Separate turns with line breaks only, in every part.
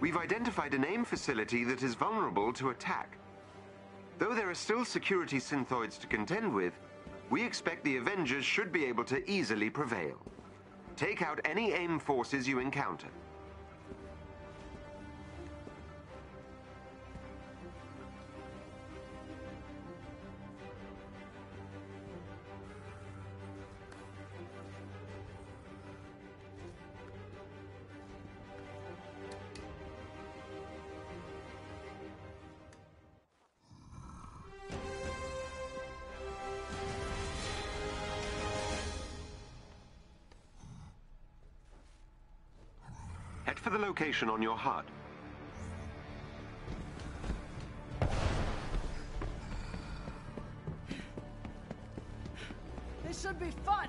We've identified an AIM facility that is vulnerable to attack. Though there are still security synthoids to contend with, we expect the Avengers should be able to easily prevail. Take out any AIM forces you encounter. Head for the location on your HUD.
This should be fun!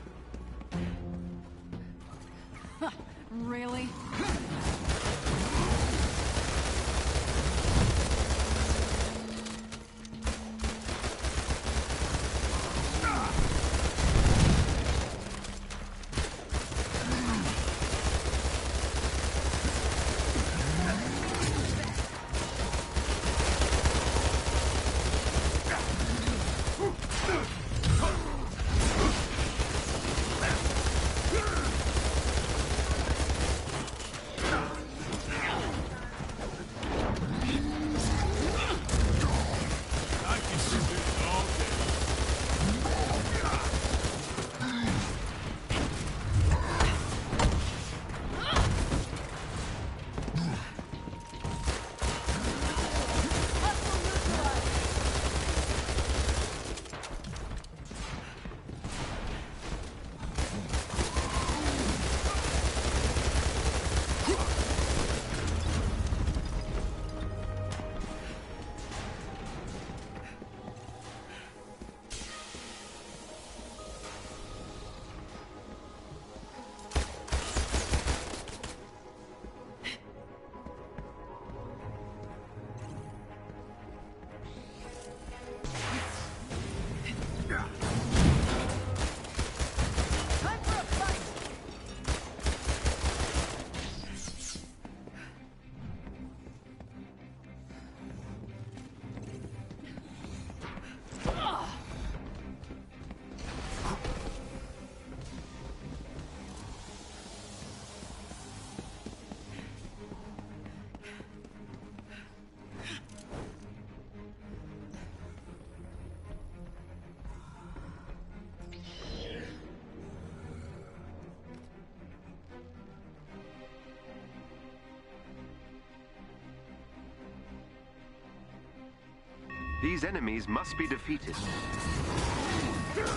Really?
These enemies must be defeated.
These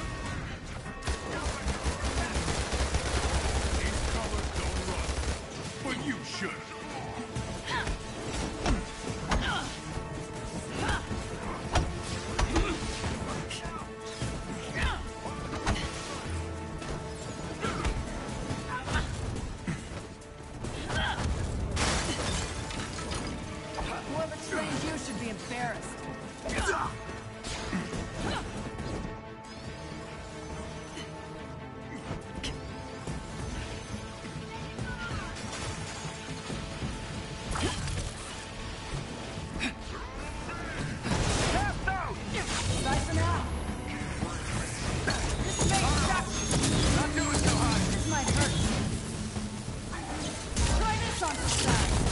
colors don't run, but you should.
Whoever trained you should be embarrassed. Nice and out. This may suck.
Not doing so hot.
This might hurt. Try this on the side.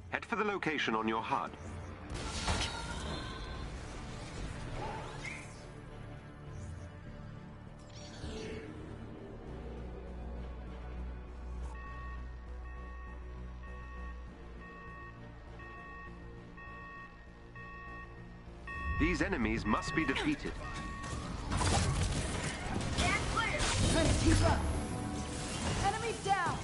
Head for the location on your HUD. These enemies must be defeated.
Trying to keep up. Enemy down.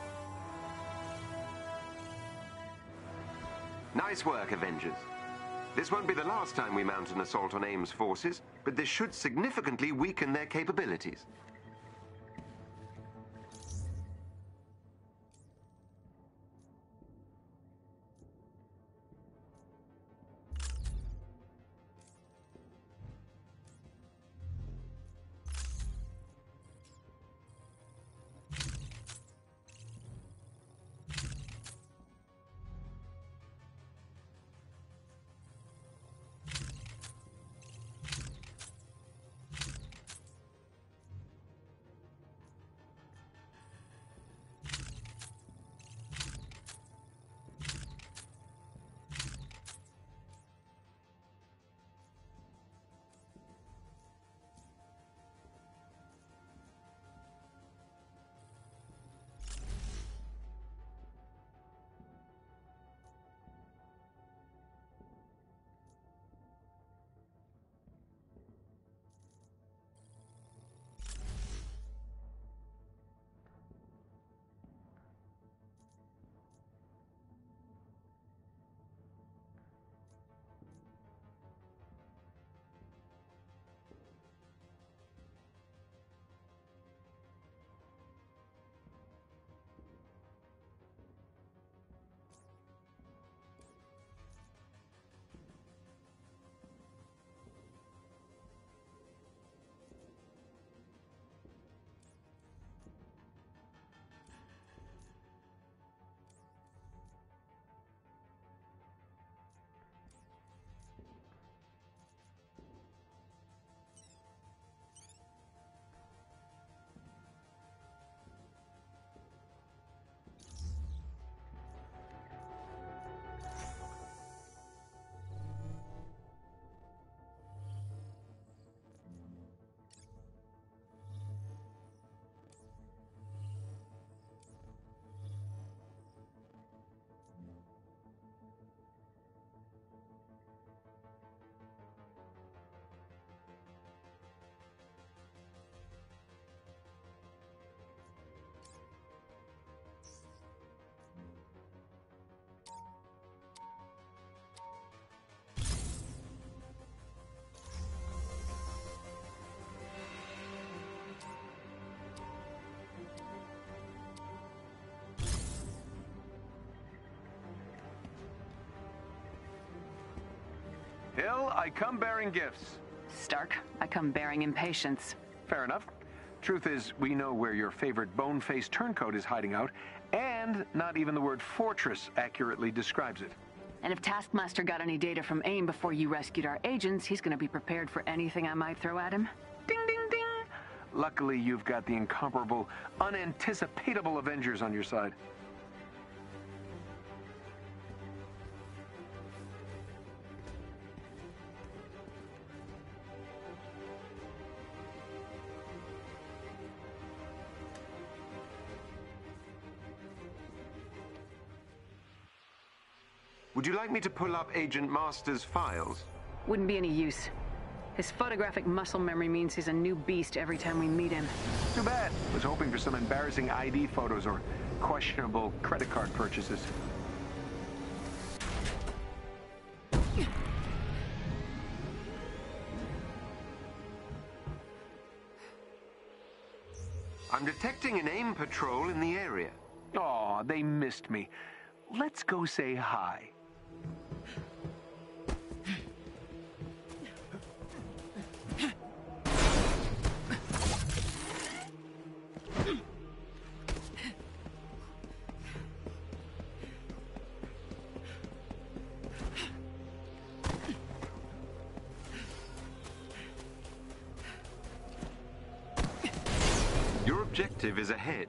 Nice work, Avengers. This won't be the last time we mount an assault on AIM's forces, but this should significantly weaken their capabilities.
Hill, I come bearing gifts.
Stark, I come bearing impatience.
Fair enough. Truth is, we know where your favorite bone-faced turncoat is hiding out, and not even the word fortress accurately describes it.
And if Taskmaster got any data from AIM before you rescued our agents, he's gonna be prepared for anything I might throw at him.
Ding, ding, ding! Luckily, you've got the incomparable, unanticipatable Avengers on your side.
Would you like me to pull up Agent Master's files?
Wouldn't be any use. His photographic muscle memory means he's a new beast every time we meet him.
Too bad. Was hoping for some embarrassing ID photos or questionable credit card purchases.
I'm detecting an AIM patrol in the area.
Aw, they missed me. Let's go say hi.
Your objective is ahead.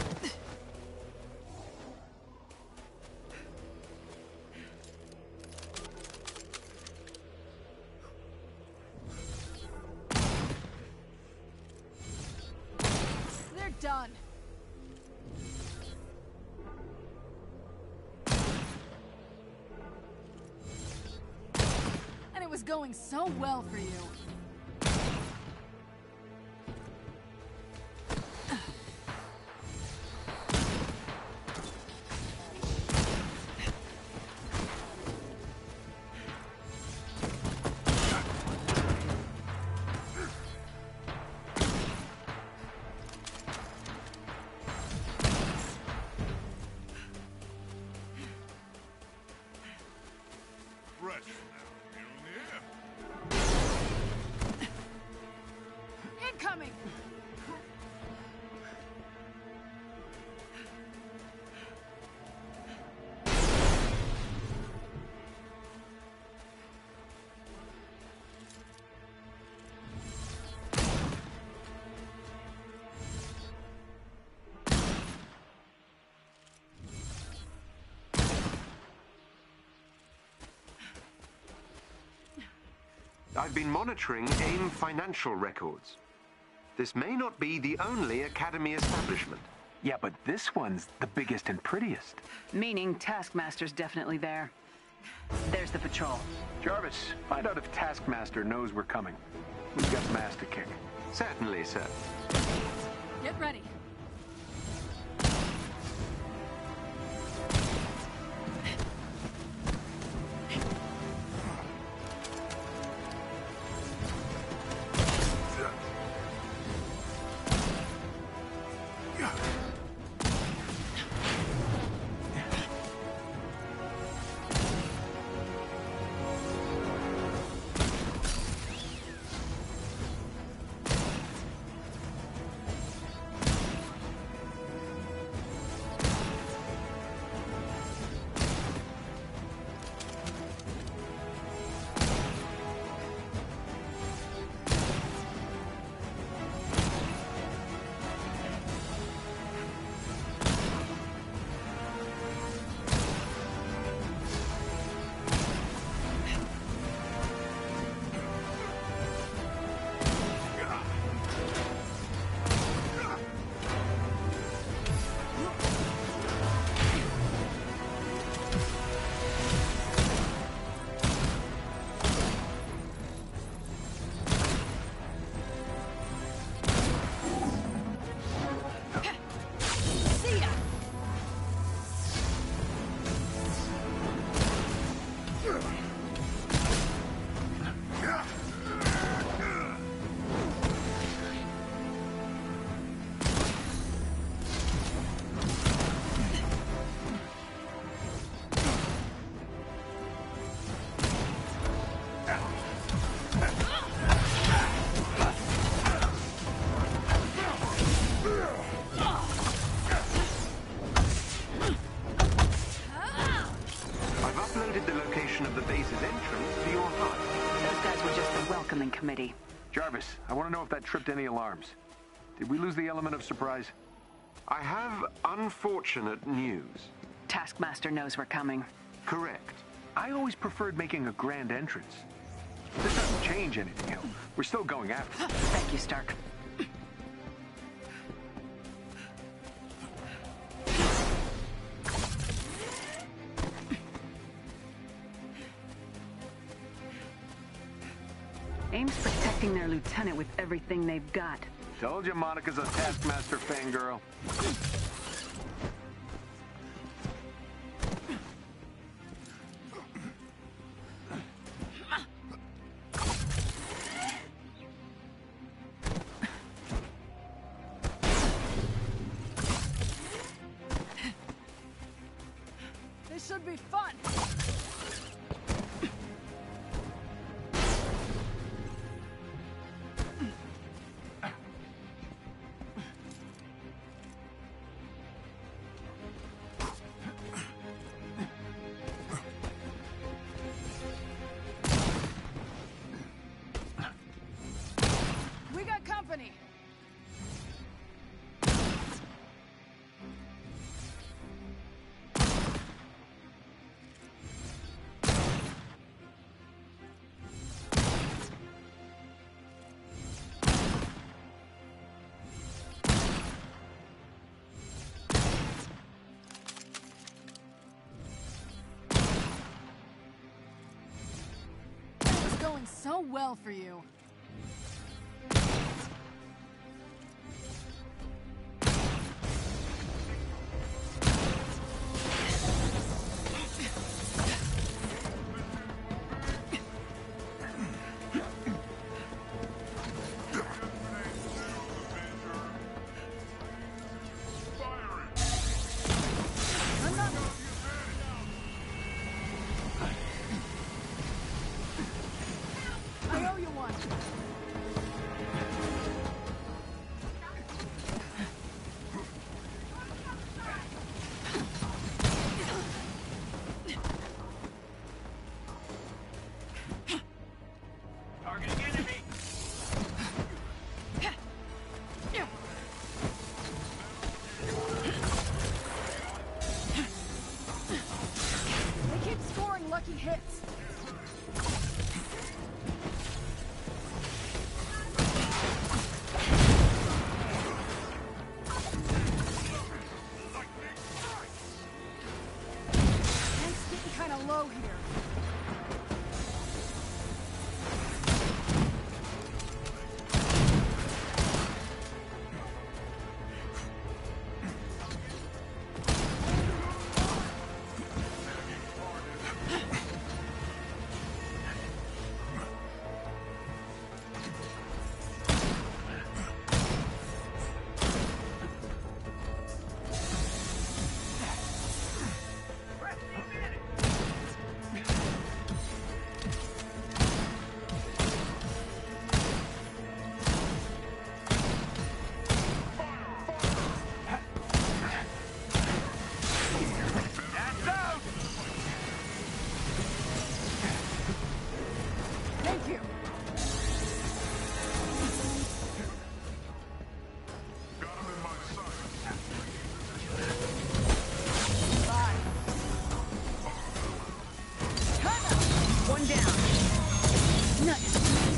They're done. And it was going so well for you.
much. Now, in the air.
Incoming!
I've been monitoring AIM financial records. This may not be the only Academy establishment.
Yeah, but this one's the biggest and prettiest.
Meaning Taskmaster's definitely there. There's the patrol.
Jarvis, find out if Taskmaster knows we're coming. We've got some ass to kick.
Certainly, sir.
Get ready.
Committee.
Jarvis, I want to know if that tripped any alarms. Did we lose the element of surprise?
I have unfortunate news.
Taskmaster knows we're coming.
Correct.
I always preferred making a grand entrance. This doesn't change anything, you know. We're still going after it.
Thank you, Stark. AIM's protecting their lieutenant with everything they've got.
Told you Monica's a Taskmaster fangirl.
This should be fun. We got company. It was going so well for you. lucky hits. It's getting kind of low here. Thank you.
Got him in my sights.
Bye.
One down. Nice.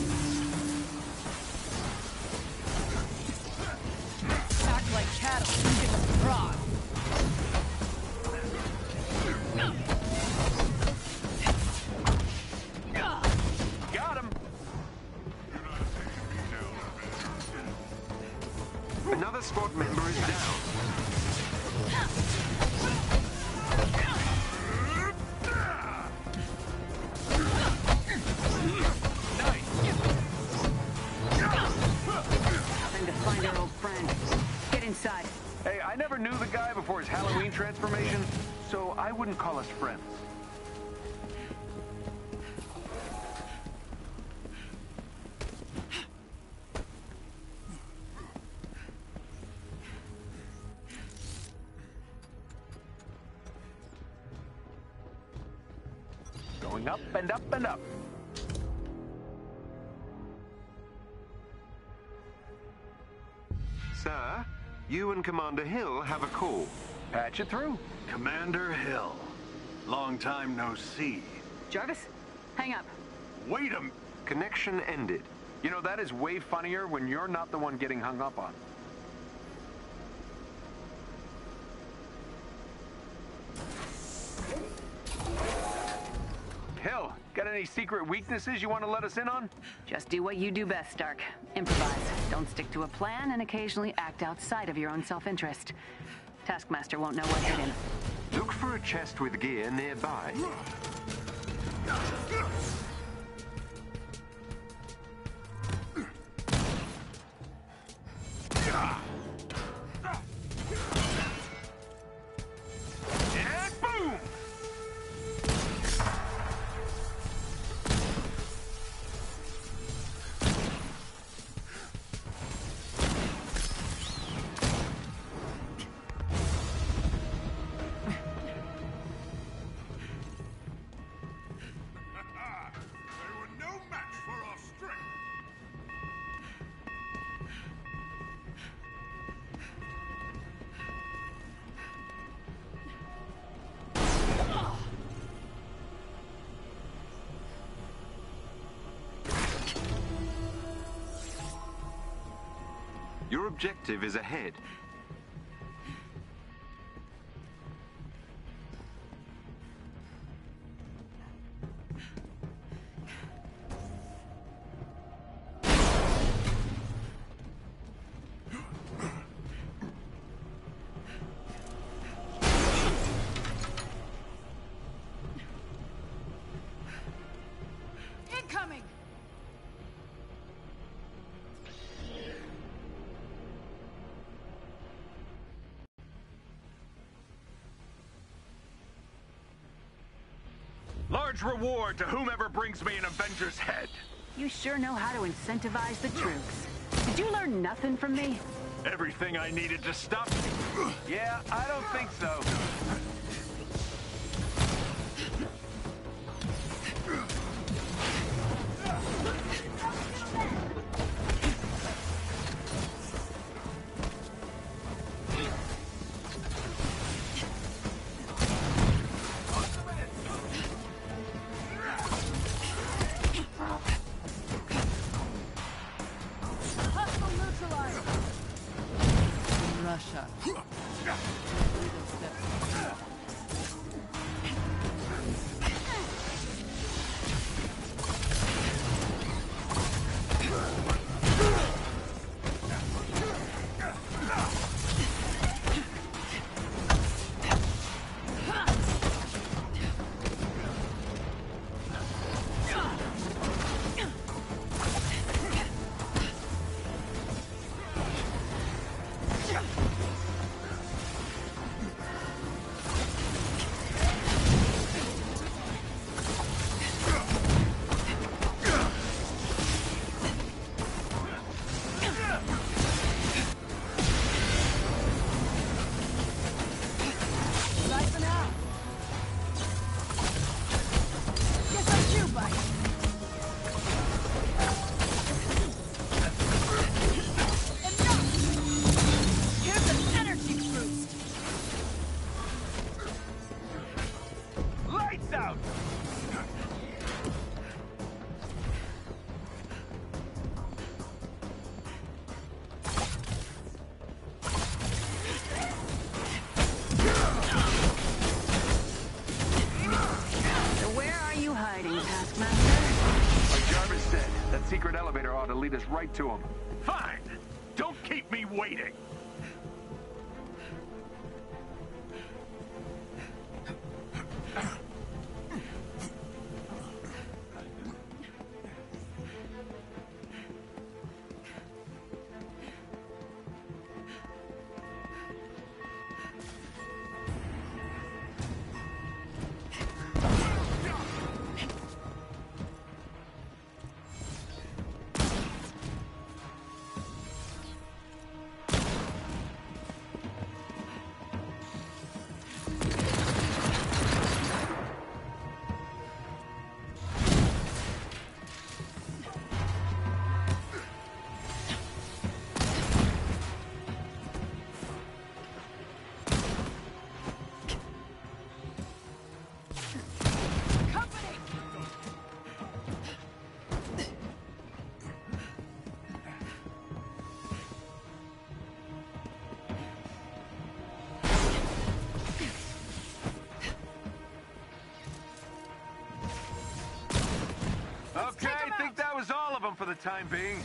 Act like cattle. You give them prod.
Got him!
Another squad member is down.
Time to find our old friend. Get inside.
Hey, I never knew the guy before his Halloween transformation, so I wouldn't call us friends. Going up and up and up.
Sir, you and Commander Hill have a call.
Patch it through.
Commander Hill. Long time no see.
Jarvis, hang up.
Wait a m-
Connection ended.
You know, that is way funnier when you're not the one getting hung up on. Hill, got any secret weaknesses you want to let us in on?
Just do what you do best, Stark. Improvise. Don't stick to a plan and occasionally act outside of your own self-interest. Taskmaster won't know what's hidden.
Look for a chest with gear nearby.
And boom! They were no match for our strength.
Your objective is ahead.
Incoming!
Large reward to whomever brings me an Avenger's head.
You sure know how to incentivize the troops. Did you learn nothing from me?
Everything I needed to stop you.
Yeah, I don't think so. secret elevator ought to lead us right to him.
Fine. Don't keep me waiting.
Okay, I think that was all of them for the time being.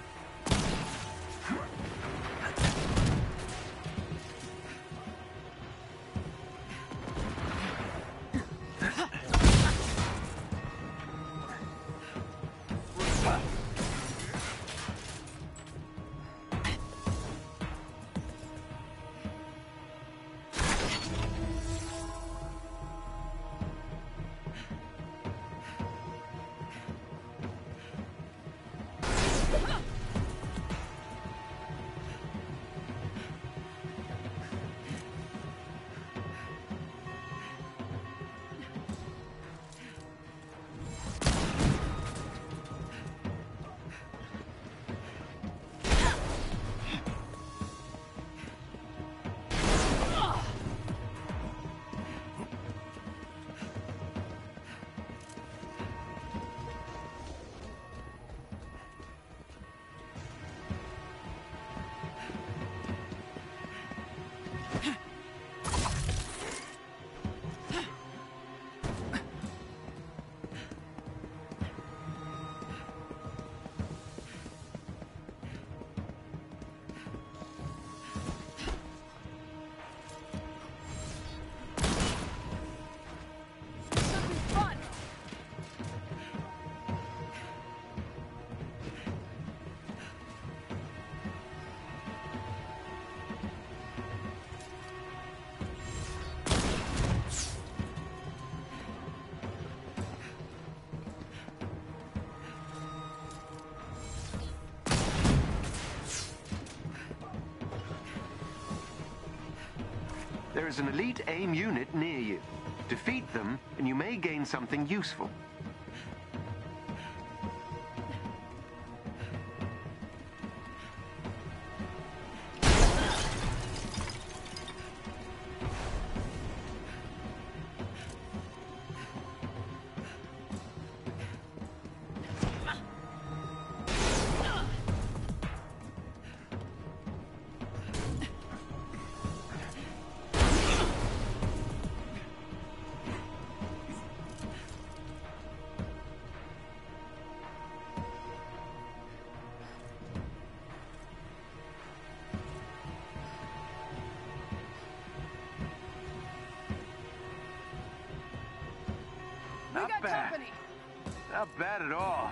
There is an elite AIM unit near you. Defeat them, and you may gain something useful.
We got company.
Not bad at all.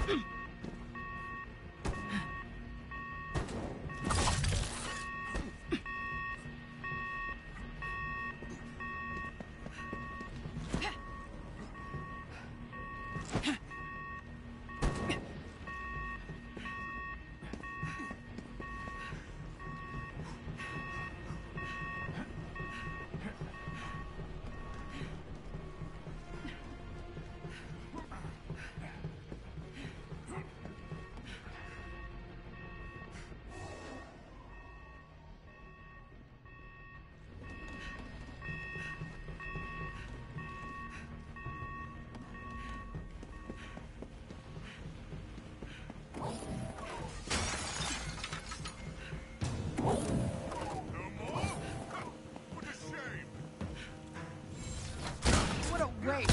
What a waste.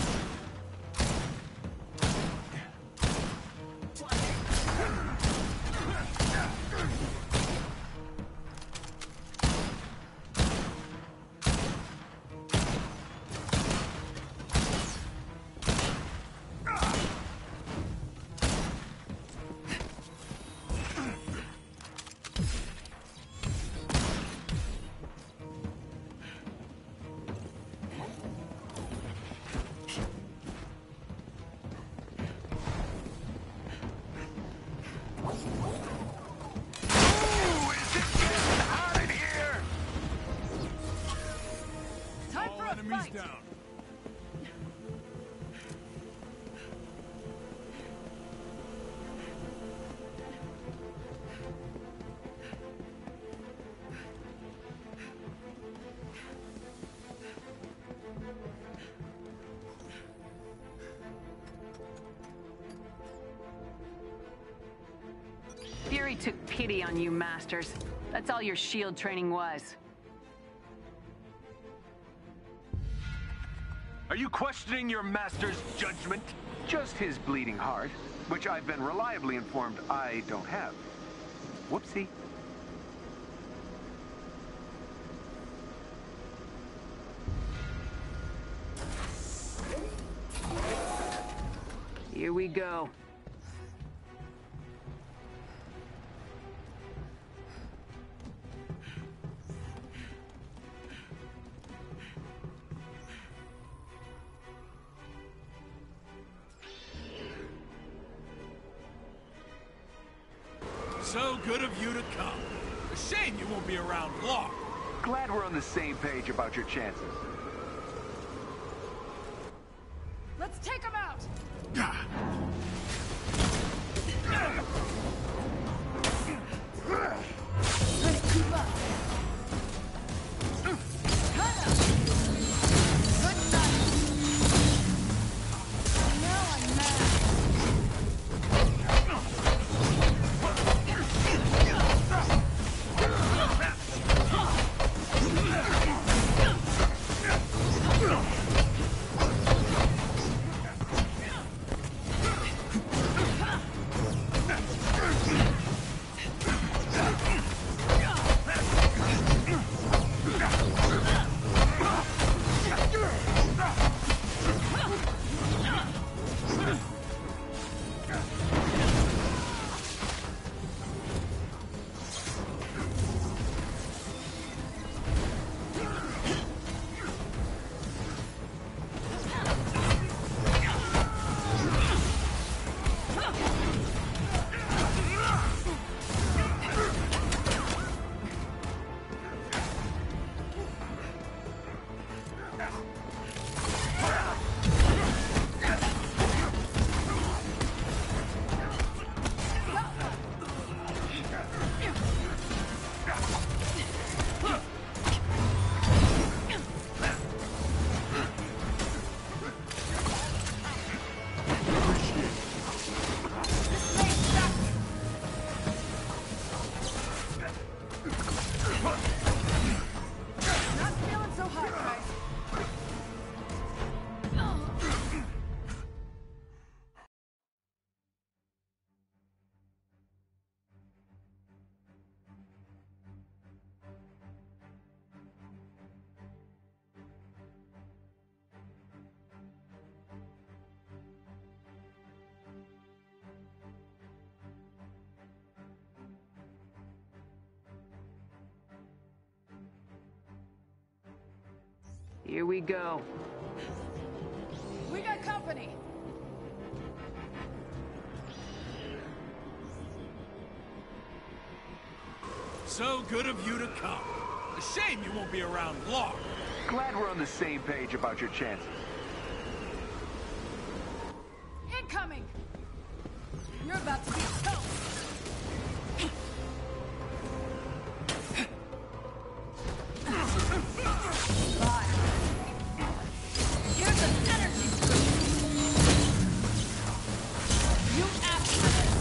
Time for a
Enemies
fight.
down.
Fury took pity on you, Masters. That's all your shield training was.
Are you questioning your master's judgment?
Just his bleeding heart, which I've been reliably informed I don't have. Whoopsie.
Here we go.
So good of you to come. A shame you won't be around long.
Glad we're on the same page about your chances.
Let's take him out. Let's keep up. Good night. Now I'm mad.
Here we go.
We got company.
So good of you to come. A shame you won't be around long.
Glad we're on the same page about your chances.
Incoming! You're about to be toast! Fire. Here's an energy boost! You asked for this!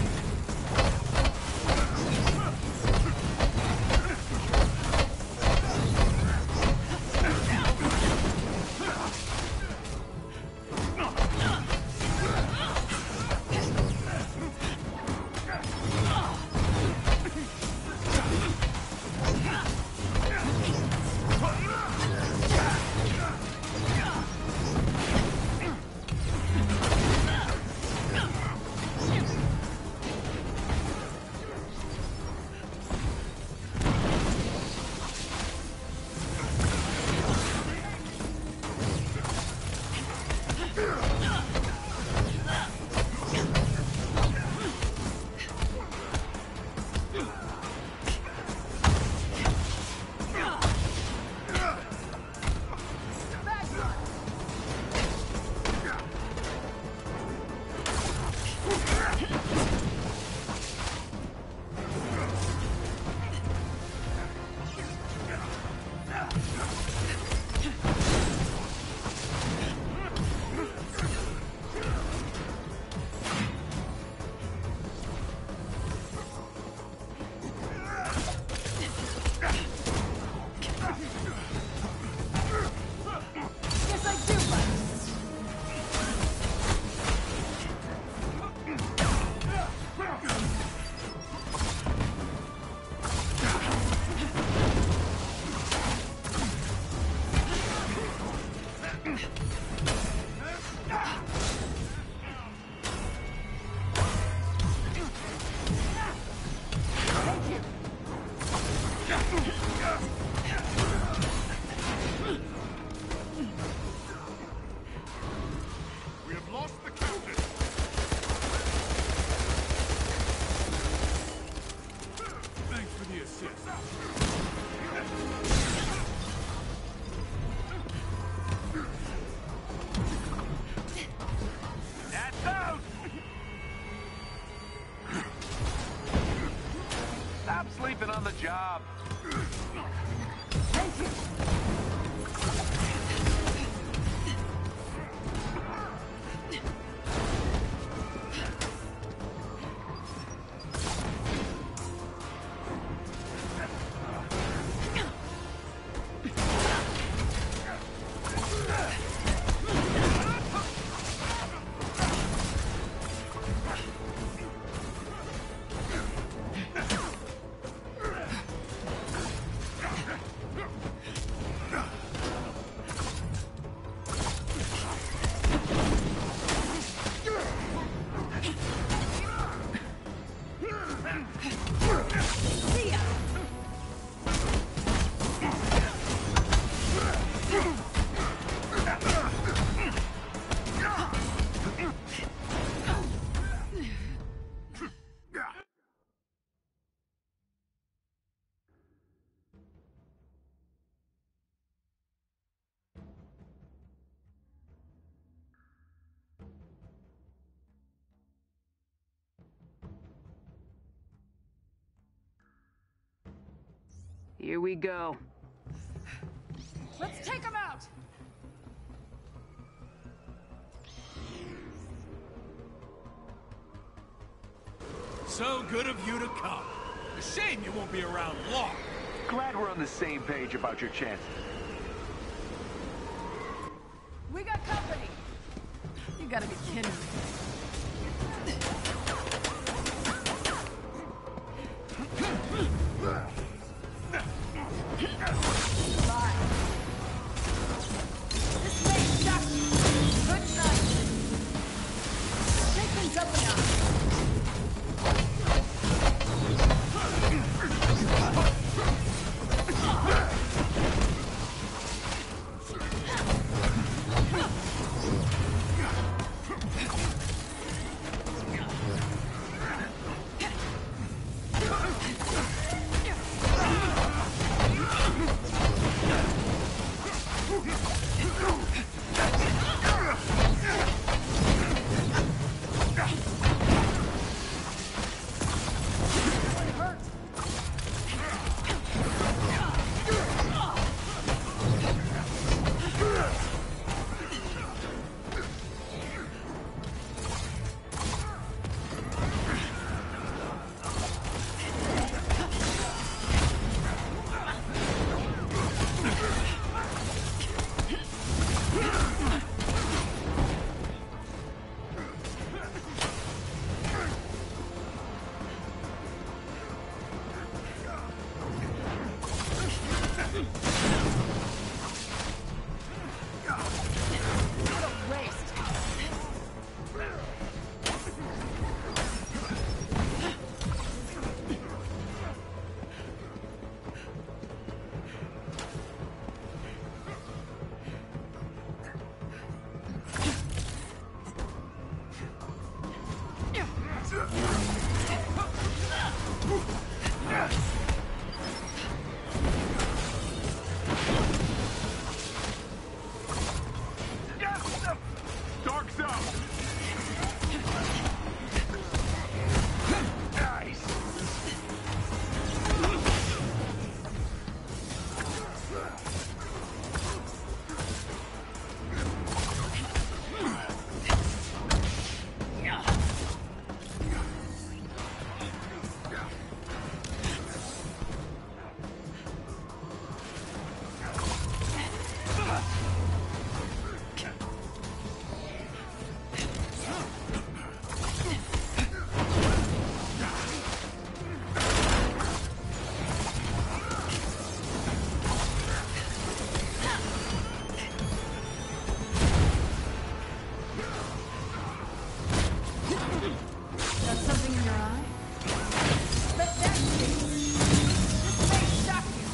We have lost the captain. Thanks for the assist.
That's out!
Stop sleeping on the job.
Thank you! See ya!
Here we go.
Let's take him out!
So good of you to come. A shame you won't be around long.
Glad we're on the same page about your chances.
We got company! You gotta be kidding me. Bye. This may shock you. Good night. Take things up a notch. your eye? Let that sting. This may shock you.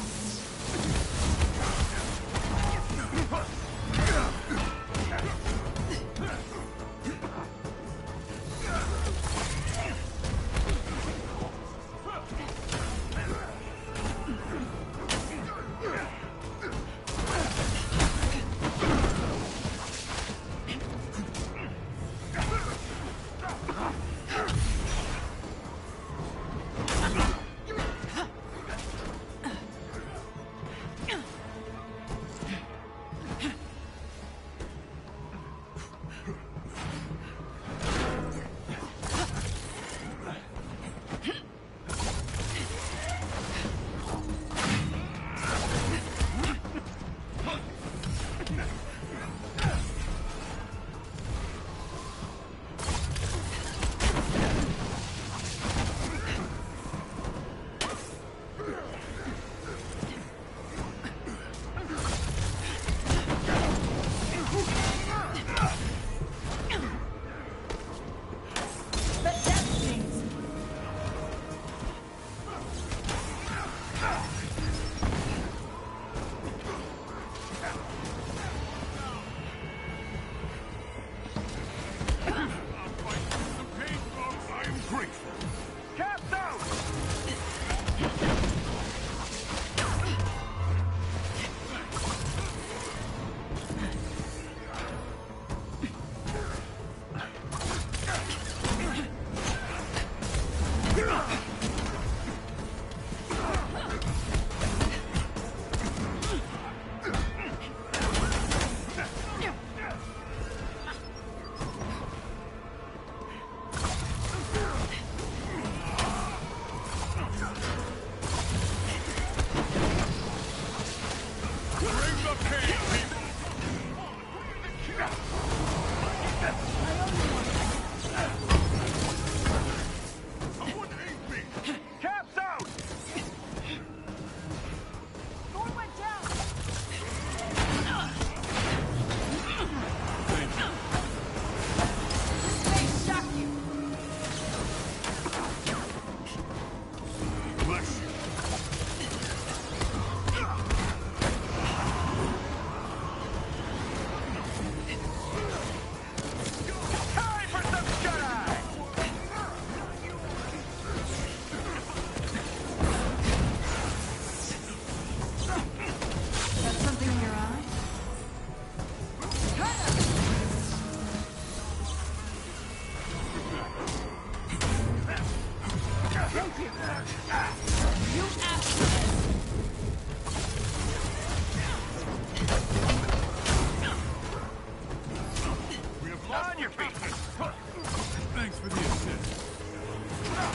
Thanks for the assist.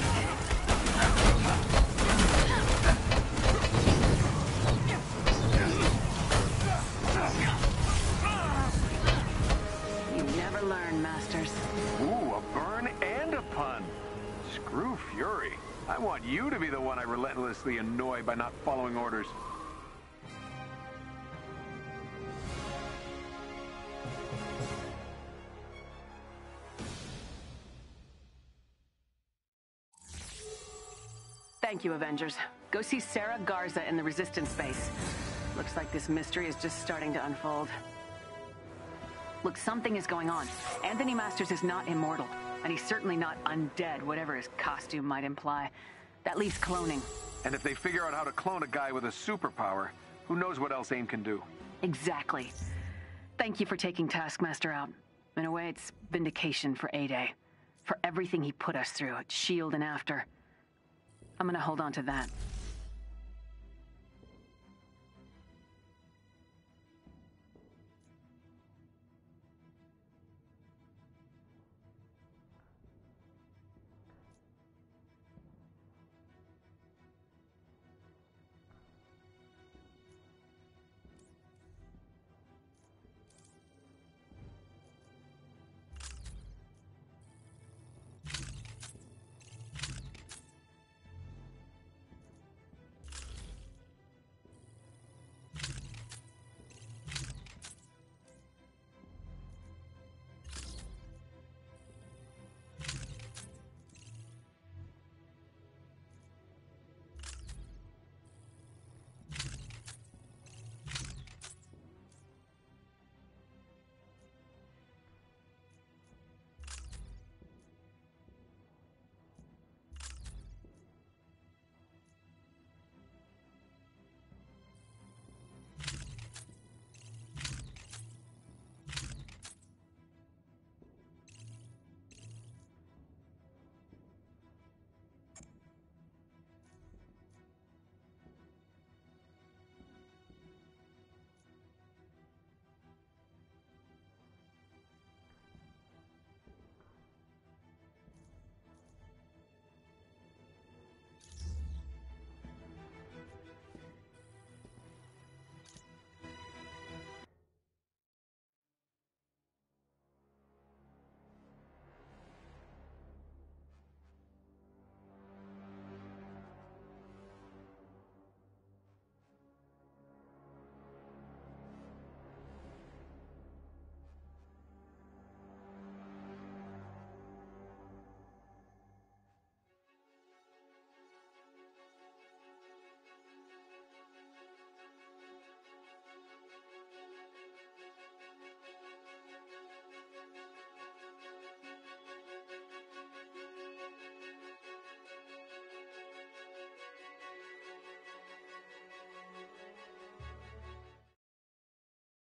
You never learn, Masters.
Ooh, a burn and a pun. Screw Fury. I want you to be the one I relentlessly annoy by not following orders.
Thank you, Avengers. Go see Sarah Garza in the Resistance base. Looks like this mystery is just starting to unfold. Look, something is going on. Anthony Masters is not immortal, and he's certainly not undead, whatever his costume might imply. That leaves cloning.
And if they figure out how to clone a guy with a superpower, who knows what else AIM can do?
Exactly. Thank you for taking Taskmaster out. In a way, it's vindication for A-Day. For everything he put us through at S.H.I.E.L.D. and after. I'm gonna hold on to that.